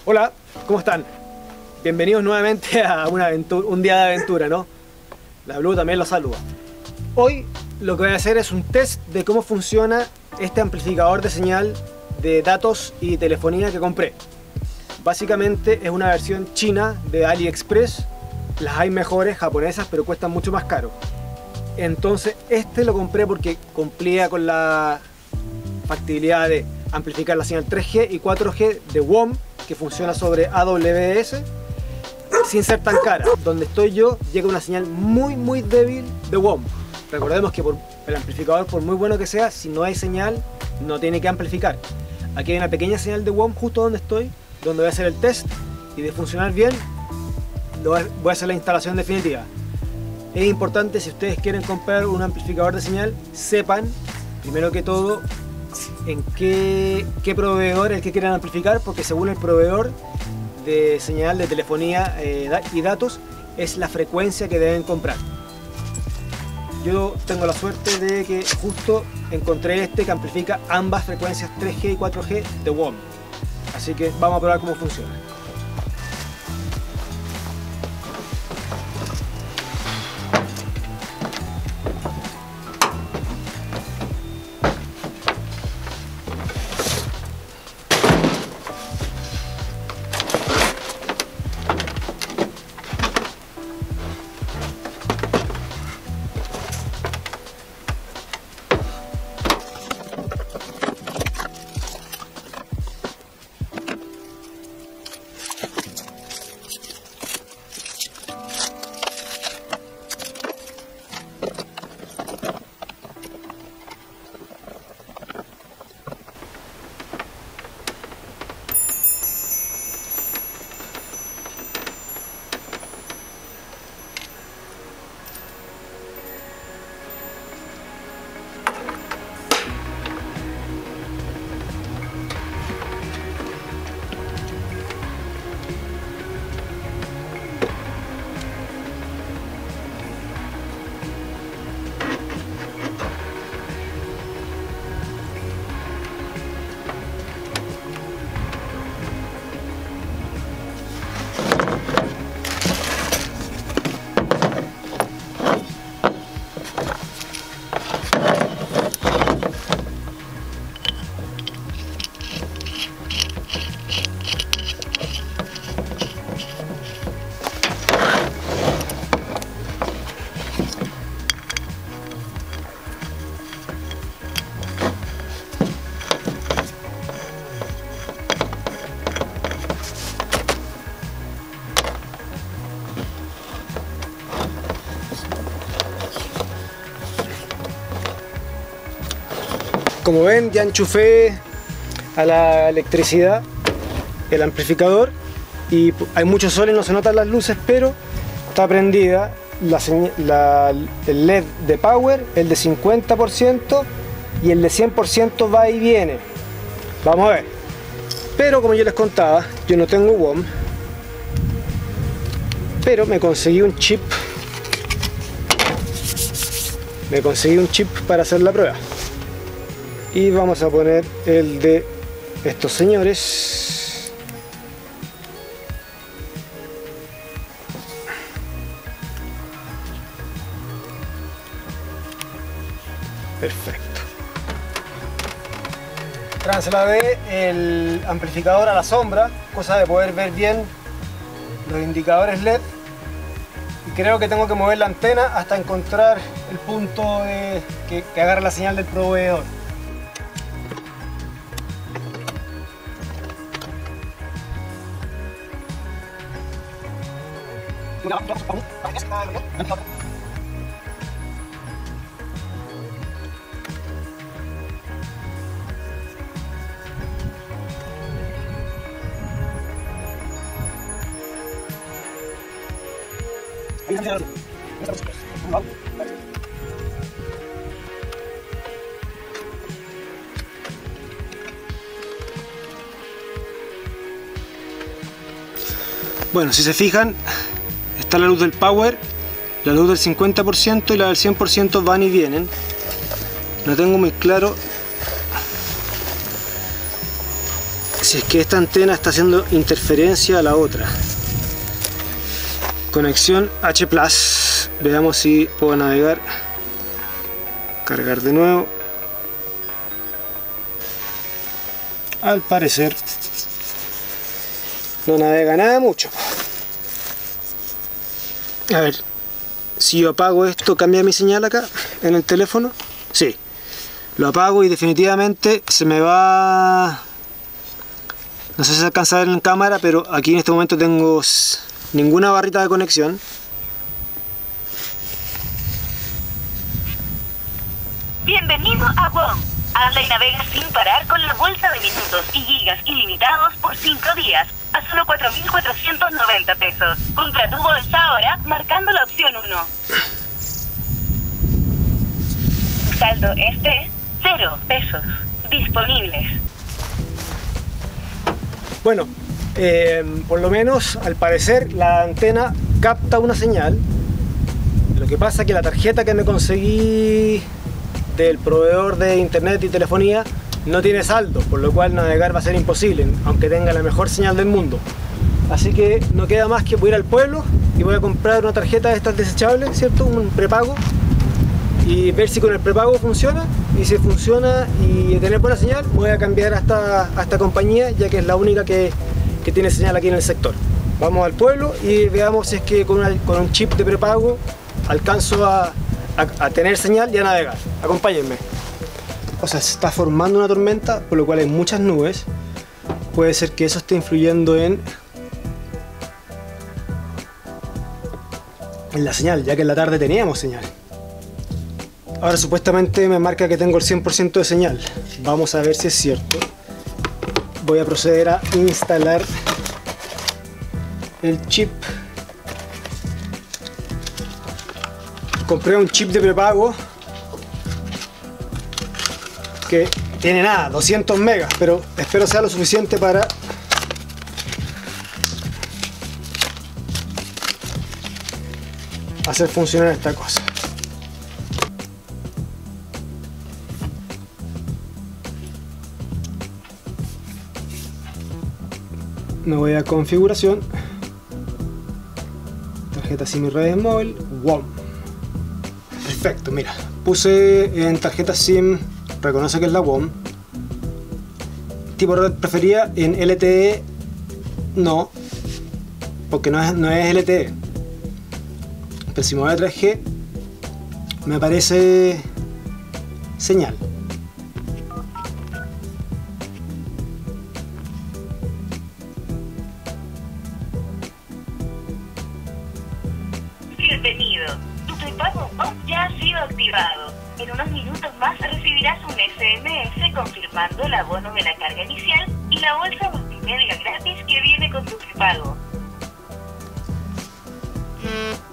Hola, ¿cómo están? Bienvenidos nuevamente a un día de aventura, ¿no? La Blue también los saluda. Hoy lo que voy a hacer es un test de cómo funciona este amplificador de señal de datos y telefonía que compré. Básicamente es una versión china de AliExpress. Las hay mejores, japonesas, pero cuestan mucho más caro. Entonces este lo compré porque cumplía con la factibilidad de amplificar la señal 3G y 4G de WOM, que funciona sobre AWS, sin ser tan cara. Donde estoy yo llega una señal muy débil de WOM. Recordemos que el amplificador, por muy bueno que sea, si no hay señal no tiene que amplificar. Aquí hay una pequeña señal de WOM justo donde estoy, donde voy a hacer el test, y de funcionar bien voy a hacer la instalación definitiva. Es importante, si ustedes quieren comprar un amplificador de señal, sepan primero que todo en qué proveedor es el que quieran amplificar, porque según el proveedor de señal de telefonía y datos es la frecuencia que deben comprar. Yo tengo la suerte de que justo encontré este que amplifica ambas frecuencias 3G y 4G de WOM, así que vamos a probar cómo funciona. Como ven, ya enchufé a la electricidad el amplificador y hay mucho sol y no se notan las luces, pero está prendida el LED de power, el de 50% y el de 100% va y viene. Vamos a ver. Pero como yo les contaba, yo no tengo WOM, pero me conseguí un chip para hacer la prueba. Y vamos a poner el de estos señores. Perfecto. Trasladé el amplificador a la sombra, cosa de poder ver bien los indicadores LED. Y creo que tengo que mover la antena hasta encontrar el punto que agarre la señal del proveedor. Bueno, si se fijan, está la luz del power, la luz del 50% y la del 100% van y vienen. No tengo muy claro si es que esta antena está haciendo interferencia a la otra. Conexión H+. Veamos si puedo navegar. Cargar de nuevo. Al parecer no navega nada mucho. A ver, si yo apago esto, ¿cambia mi señal acá en el teléfono? Sí. Lo apago y definitivamente se me va... No sé si se alcanza a ver en cámara, pero aquí en este momento tengo ninguna barrita de conexión. Bienvenido a WOM. Habla y navega sin parar con la bolsa de minutos y gigas ilimitados por 5 días a solo 4.490 pesos. Compra tu bolsa ahora marcando la opción 1. Saldo es de 0 pesos. Disponibles. Bueno, por lo menos al parecer la antena capta una señal. Lo que pasa es que la tarjeta que me conseguí del proveedor de internet y telefonía no tiene saldo, por lo cual navegar va a ser imposible, aunque tenga la mejor señal del mundo. Así que no queda más que voy a ir al pueblo y voy a comprar una tarjeta de estas desechables, ¿cierto? Un prepago, y ver si con el prepago funciona, y si funciona y tener buena señal, voy a cambiar a esta compañía, ya que es la única que tiene señal aquí en el sector. Vamos al pueblo y veamos si es que con un chip de prepago alcanzo a tener señal y a navegar. Acompáñenme. O sea, se está formando una tormenta, por lo cual hay muchas nubes. Puede ser que eso esté influyendo en la señal, ya que en la tarde teníamos señal. Ahora supuestamente me marca que tengo el 100% de señal. Vamos a ver si es cierto. Voy a proceder a instalar el chip. Compré un chip de prepago que tiene nada, 200 megas, pero espero sea lo suficiente para hacer funcionar esta cosa. Me voy a configuración, tarjeta SIM y redes móvil, WOM. Perfecto, mira, puse en tarjeta SIM, reconoce que es la WOM. Tipo red preferida en LTE, no, porque no es LTE. Pero si me voy a 3G, me aparece señal. Bienvenido. Tu prepago WOM ya ha sido activado. En unos minutos más recibirás un SMS confirmando el abono de la carga inicial y la bolsa multimedia gratis que viene con tu prepago.